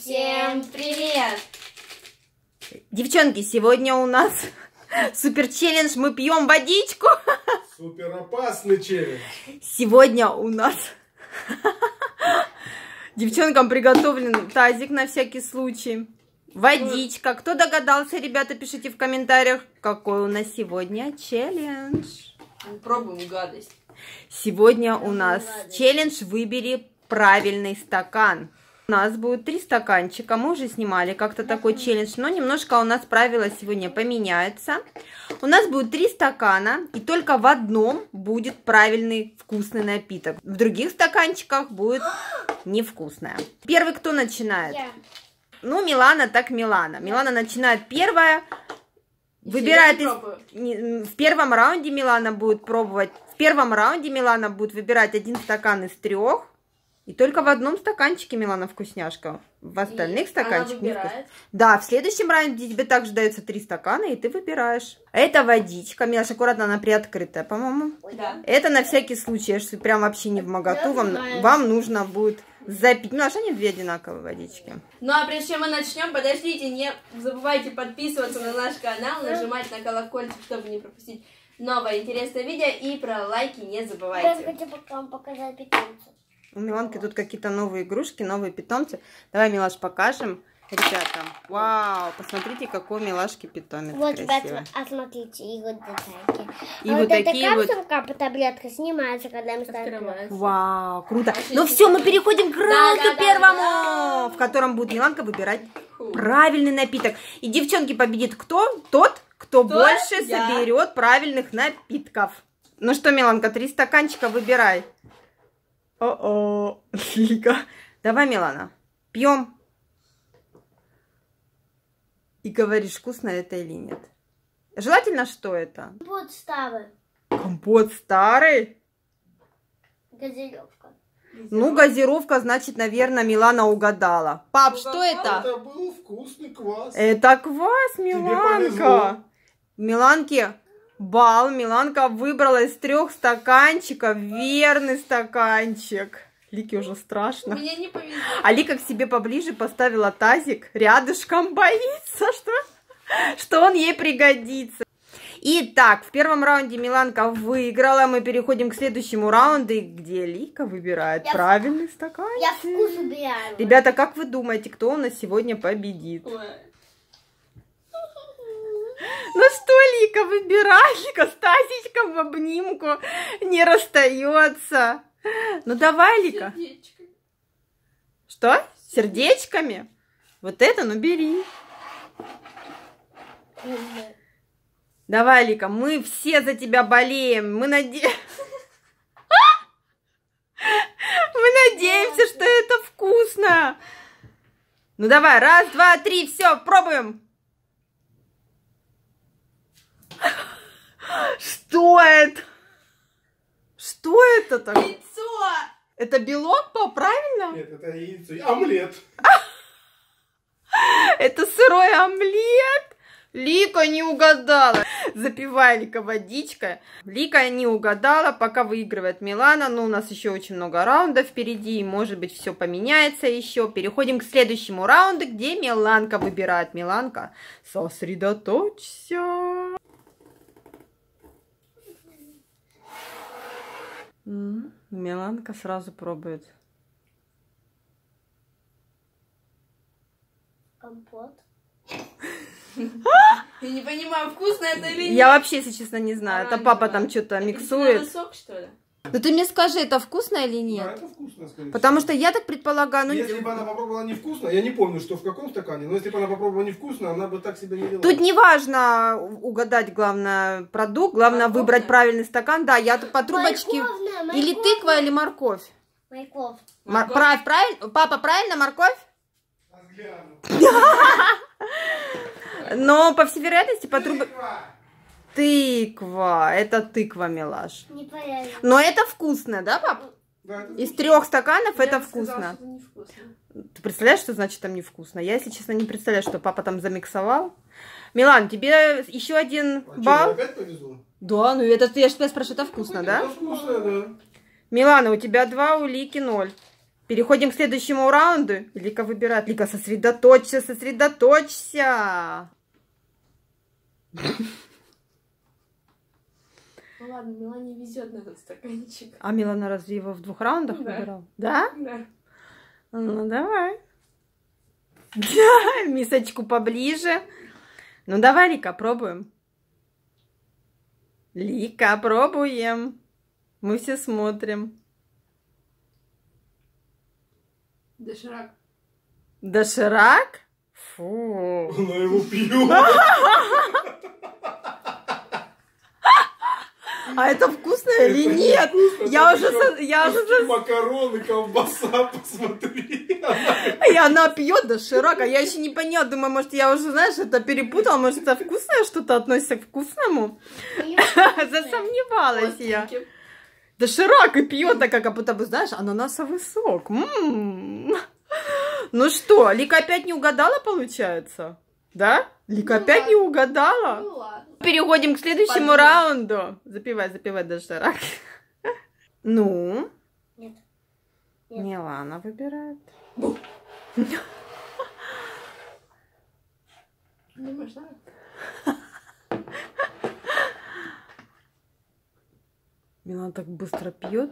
Всем привет! Девчонки, сегодня у нас супер челлендж, мы пьем водичку. Супер опасный челлендж. Сегодня у нас девчонкам приготовлен тазик на всякий случай. Водичка. Кто догадался, ребята, пишите в комментариях, какой у нас сегодня челлендж. Пробуем гадость. Сегодня у нас челлендж «Выбери правильный стакан». У нас будет 3 стаканчика. Мы уже снимали как-то такой челлендж, но немножко у нас правила сегодня поменяются. У нас будет 3 стакана, и только в одном будет правильный вкусный напиток. В других стаканчиках будет невкусное. Первый кто начинает? Я. Ну, Милана так Милана. Милана начинает первая. Выбирает в первом раунде Милана будет пробовать. В первом раунде Милана будет выбирать 1 стакан из 3. И только в одном стаканчике Милана вкусняшка. В остальных стаканчиках не вкусно. Да, в следующем раунде тебе также дается 3 стакана, и ты выбираешь. Это водичка. Милаш, аккуратно, она приоткрытая, по-моему. Да. Это на всякий случай, если прям вообще не в моготу, вам нужно будет запить. Милаш, они 2 одинаковые водички. Ну а прежде чем мы начнем, подождите, не забывайте подписываться на наш канал, нажимать на колокольчик, чтобы не пропустить новое интересное видео, и про лайки не Я забывайте. хочу вам показать питомцев. У Миланки тут какие-то новые игрушки, новые питомцы. Давай, Милаш, покажем ребятам. Вау, посмотрите, какой у Милашки питомец Вот, красивый. ребята, смотрите, и вот такие. И А вот такие эта вот. капсулка, таблетка снимается, когда мы ставим. Открывается. Вау, круто. Ну все, мы переходим к раунду первому, в котором будет Миланка выбирать правильный напиток. И, девчонки, победит кто? Тот, кто больше Я. соберет правильных напитков. Ну что, Миланка, 3 стаканчика выбирай. О-о, Лика. Давай, Милана, пьем. И говоришь, вкусно это или нет. Желательно, что это? Вот ставы. Компот старый? Газировка. Ну, газировка, значит, наверное, Милана угадала. Пап, что это? Это был вкусный квас. Это квас, повезло. Миланка. Миланке бал. Миланка выбрала из 3 стаканчиков верный стаканчик. Лике уже страшно. Мне не повезло. А Лика к себе поближе поставила тазик. Рядышком боится, что он ей пригодится. Итак, в первом раунде Миланка выиграла. Мы переходим к следующему раунду, где Лика выбирает правильный стаканчик. Я вкус убираю. Ребята, как вы думаете, кто у нас сегодня победит? Ой. Ну что, Лика, выбирай. Лика с тазичком в обнимку не расстается. Ну давай, Лика. Сердечко. Что? Сердечками? Вот это, ну бери. Давай, Лика, мы все за тебя болеем. Мы надеемся, что это вкусно. Ну давай, 1, 2, 3, все, пробуем. Что это? Что это такое? Яйцо! Это белок, пап, правильно? Нет, это яйцо. Омлет. Это сырой омлет. Лика не угадала. Запивай, Лика, водичкой. Лика не угадала, пока выигрывает Милана. Но у нас еще очень много раундов впереди. И, может быть, все поменяется еще. Переходим к следующему раунду, где Миланка выбирает. Миланка, сосредоточься. Миланка сразу пробует. Компот. Я не понимаю, вкусно это или нет. Я вообще, если честно, не знаю. Это папа там что-то миксует. Это сок, что ли? Ну ты мне скажи, это вкусно или Да, нет? это вкусно, скорее Потому всего. что я так предполагаю, ну Если бы она попробовала невкусно, я не помню, что в каком стакане, но если бы она попробовала невкусно, она бы так себя не вела. тут не важно угадать, главное, продукт, главное Морковь, выбрать да? правильный стакан. Да, я тут по трубочке. Морковная, Или морковная. тыква, или морковь. Морковь. Правильно? Папа, правильно, морковь? Разгляну. Но, по всей вероятности, по трубочке... Тыква. Тыква. Это тыква, милаш. Не понятно. Но это вкусно, да, пап? Да, это Из вкусно. 3 стаканов Я это бы сказала, вкусно. что невкусно. Ты представляешь, что значит там невкусно? Я, если честно, не представляю, что папа там замиксовал. Милан, тебе еще 1 А что, балл? опять повезло? Да, ну это я же тебя спрашиваю, это вкусно, да? Это вкусно, да. Милана, у тебя 2, у Лики 0. Переходим к следующему раунду. Лика выбирает. Лика, сосредоточься, сосредоточься. Ну ладно, Милане везет на этот стаканчик. А Милана разве его в 2 раундах Да. выбирал? Да? Да. Ну, давай. Мисочку поближе. Ну, давай, Лика, пробуем. Лика, пробуем. Мы все смотрим. Доширак. Доширак? Фу. Она его пьет. А это вкусно или нет? Я уже... Макароны, колбаса, посмотри. И она пьет доширак, а я еще не поняла. Думаю, может, я уже, знаешь, это перепутала. Может, это вкусное что-то относится к вкусному? Засомневалась я. Остренький. Доширак и пьет, так как будто бы, знаешь, ананасовый сок. Ну что, Лика опять не угадала, получается? Да? Лика Ну опять ладно. не угадала? Ну ладно. Переходим к следующему Подумай. раунду. Запивай доширак. Ну? Нет. Нет. Милана выбирает. Думаешь, надо? Милана так быстро пьет.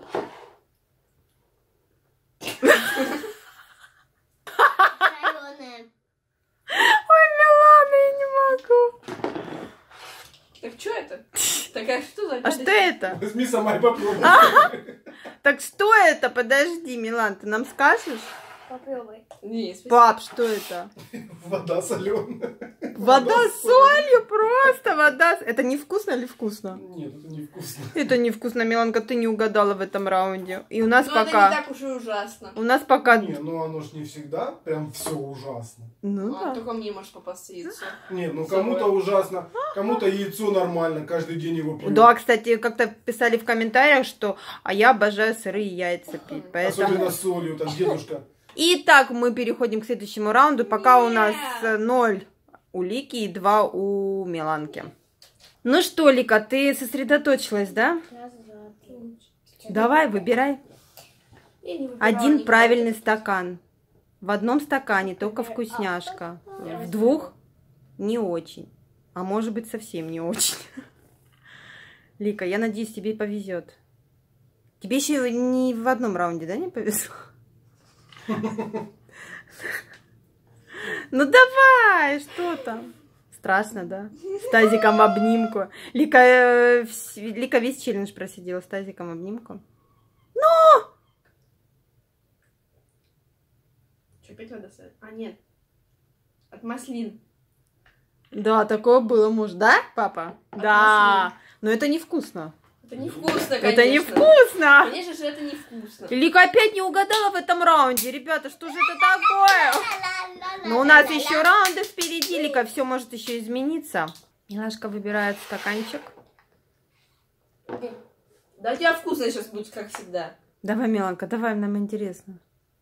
Соленое. Ой, Милана, я не могу. Так что это? Такая что за А гадость? что это? Возьми сама и попробуй. Так что это? Подожди, Милан, ты нам скажешь? Попробуй. Не, спасибо. Пап, что это? Вода соленая. Вода с солью, просто вода. Это невкусно или вкусно? Нет, это невкусно. Это невкусно, Миланка, ты не угадала в этом раунде. И у нас Ну, это не пока... так уж и ужасно. У нас пока... Не, ну оно ж не всегда прям все ужасно. Ну А, да. только мне может попасться яйцо. Нет, ну кому-то ужасно, кому-то яйцо нормально, каждый день его пьют. Да, кстати, как-то писали в комментариях, что а я обожаю сырые яйца пить, поэтому... Особенно с солью, там дедушка. Итак, мы переходим к следующему раунду, пока у нас 0 у Лики и 2 у Миланки. Ну что, Лика, ты сосредоточилась, да? Раз, два, три. Давай, выбирай. Я не выбирала Один никогда. правильный стакан. В одном стакане только вкусняшка. В 2 не очень. А может быть, совсем не очень. Лика, я надеюсь, тебе повезет. Тебе еще не в одном раунде, да, не повезло? Ну давай, что там? Страшно, да? С тазиком в обнимку. Лика весь челлендж просидела с тазиком в обнимку. Что, опять вода соленая? А, нет. От маслин. Да, такое было, может, да, папа? Да, но это невкусно. Это невкусно, конечно. Это невкусно. Конечно же, это невкусно. Лика опять не угадала в этом раунде. Ребята, что же это такое? Но у нас еще раунды впереди, Лика, все может еще измениться. Милашка выбирает стаканчик. Да у тебя вкусно сейчас будет, как всегда. Давай, Миланка, давай, нам интересно.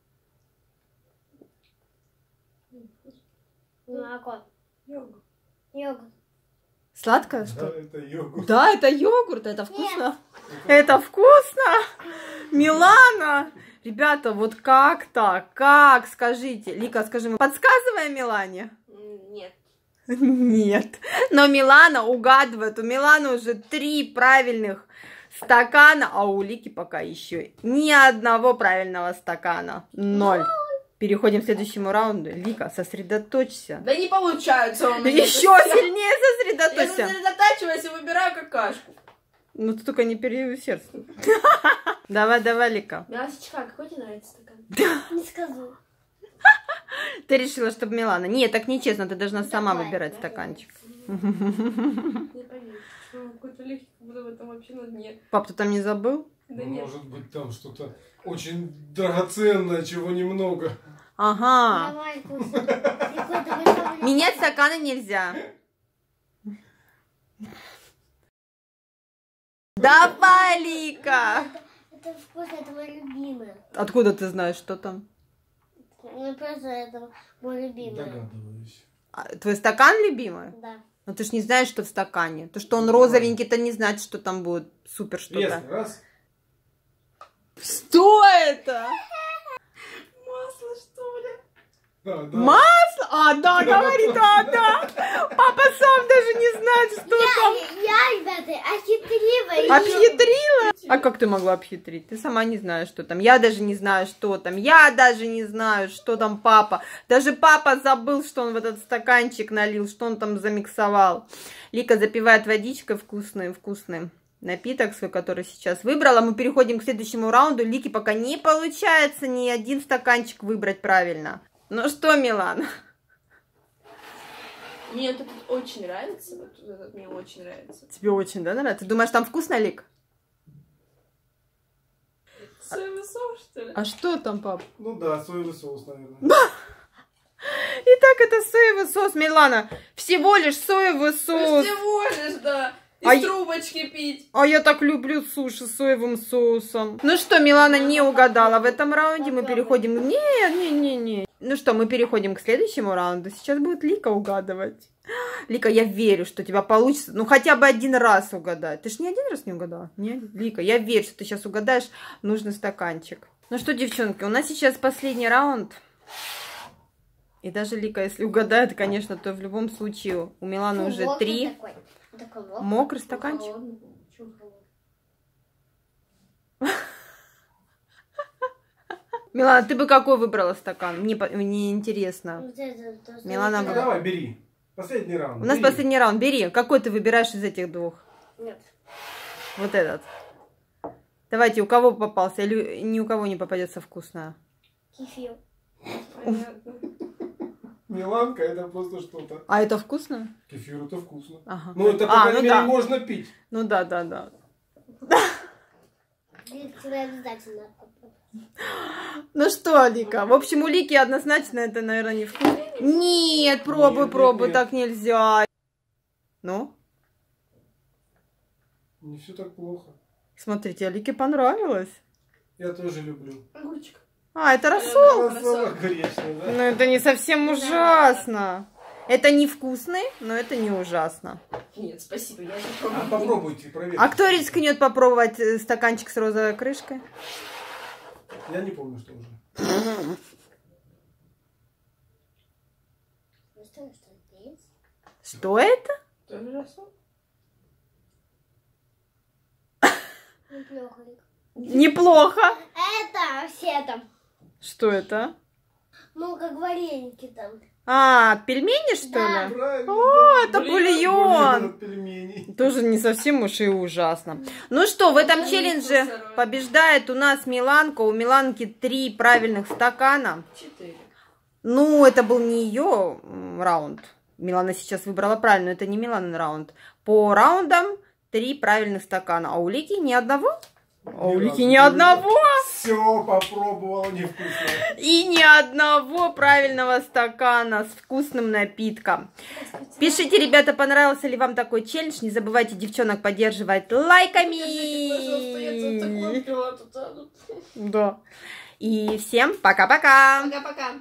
Молоко. Йогурт. Йогурт. Сладкое, Да, что? это йогурт. Да, это йогурт, это вкусно. Это вкусно. Милана. Ребята, вот как так? Как, скажите? Лика, скажи, мы подсказываем Милане? Нет. Нет. Но Милана угадывает. У Миланы уже 3 правильных стакана, а у Лики пока еще ни одного правильного стакана. 0. Переходим к следующему раунду. Лика, сосредоточься. Да не получается у меня. Еще сильнее Я сосредоточься. сосредотачиваюсь и выбираю какашку. Ну ты только не переусердствуй. Давай, давай, Лика. Мясочка, какой тебе нравится стакан? Не скажу. Ты решила, чтобы Милана. Нет, так нечестно, ты должна сама Давай, выбирать давай. стаканчик. Не поверишь, что какой-то легкий, как будто в этом вообще на дне. Пап, ты там не забыл? Да Ну, нет. может быть, там что-то очень драгоценное, чего немного. Ага. Давай, вкусно. Какой-то высокий. Менять стаканы нельзя. Давай, Лика! Это вкусно, это мой любимый. Откуда ты знаешь, что там? Ну просто это мой любимый. Догадываюсь. Твой стакан любимый? Да. Но ты ж не знаешь, что в стакане. То, что он розовенький, то не значит, что там будет супер что-то. Леска, раз. Что это? Да. Масло? А, да, говорит, да. Папа сам даже не знает, что там. Я, ребята, охитрила. Обхитрила? А как ты могла обхитрить? Ты сама не знаешь, что там. Я даже не знаю, что там. Я даже не знаю, что там папа. Даже папа забыл, что он в этот стаканчик налил, что он там замиксовал. Лика запивает водичкой вкусным напиток свой, который сейчас выбрала. Мы переходим к следующему раунду. Лике пока не получается ни один стаканчик выбрать правильно. Ну что, Милана? Мне вот этот очень нравится. Вот этот мне очень нравится. Тебе очень, да, нравится? Ты думаешь, там вкусно, Лик? Соевый соус, что ли? А что там, пап? Ну да, соевый соус, наверное. Итак, это соевый соус, Милана. Всего лишь соевый соус. Всего лишь, да. А Из я- трубочки пить. А я так люблю суши с соевым соусом. Ну что, Милана не угадала в этом раунде. Мы переходим... Не. Ну что, мы переходим к следующему раунду. Сейчас будет Лика угадывать. Лика, я верю, что у тебя получится. Ну, хотя бы один раз угадать. Ты ж не один раз не угадала? Нет? Лика, я верю, что ты сейчас угадаешь нужный стаканчик. Ну что, девчонки, у нас сейчас последний раунд. И даже Лика, если угадает, конечно, то в любом случае у Миланы уже 3. Мокрый стаканчик. Милана, ты бы какой выбрала стакан? Мне интересно. Милана, Ну, давай, бери. Последний раунд. у нас бери. последний раунд. Бери. Какой ты выбираешь из этих двух? Нет. Вот этот. Давайте, у кого попался? Или ни у кого не попадется вкусное? Кефир. Понятно. Миланка, это просто что-то. А это вкусно? Кефир, это вкусно. Ага. Ну, это, по крайней ну мере, да. можно пить. Ну да. Тебе обязательно. Ну что, Лика? В общем, у Лики однозначно это, наверное, не вкусно. Нет, пробуй, Нет. так нельзя. Ну? Не все так плохо. Смотрите, а Лике понравилось. Я тоже люблю. Огурчик. А, это рассол? Рассол гречный, да? Ну, это не совсем ужасно. Это не вкусный, но это не ужасно. Нет, спасибо, я это А пробую. попробуйте, проверьте. А кто рискнет попробовать стаканчик с розовой крышкой? Я не помню, что уже. Ну что здесь? Что это? Тоже рассол? Неплохо. Неплохо. Это все там. Что это? Ну, как вареники там. А, пельмени, что Да. ли? Правильно. О, да. это бульон. от пельменей. Тоже не совсем уж и ужасно. Ну что, в этом челлендже побеждает у нас Миланка. У Миланки 3 правильных стакана. 4. Ну, это был не ее раунд. Милана сейчас выбрала правильно, это не Миланин раунд. По раундам 3 правильных стакана. А у Лики ни одного? А у Лики ни одного. Все попробовала, невкусно. И ни одного правильного стакана с вкусным напитком. Пишите, ребята, понравился ли вам такой челлендж. Не забывайте девчонок поддерживать лайками. Да. И всем пока-пока. Пока-пока.